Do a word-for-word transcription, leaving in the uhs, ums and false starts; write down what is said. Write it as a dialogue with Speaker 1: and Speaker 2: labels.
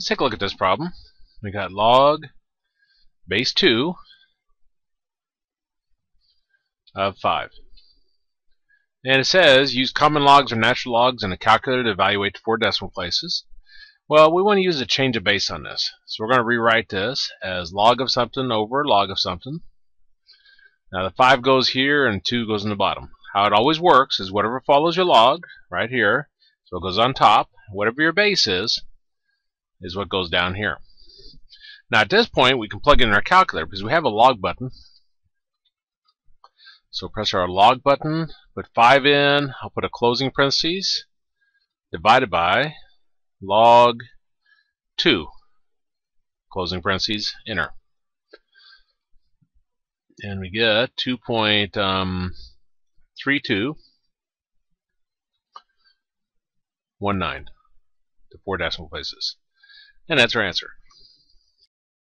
Speaker 1: Let's take a look at this problem. We got log base two of five. And it says use common logs or natural logs in a calculator to evaluate four decimal places. Well, we want to use a change of base on this. So we're going to rewrite this as log of something over log of something. Now the five goes here and two goes in the bottom. How it always works is whatever follows your log, right here, so it goes on top. Whatever your base is, is what goes down here. Now at this point we can plug in our calculator because we have a log button. So press our log button, put five in, I'll put a closing parentheses, divided by log two, closing parentheses, enter. And we get two point three two one nine, the four decimal places. And that's our answer.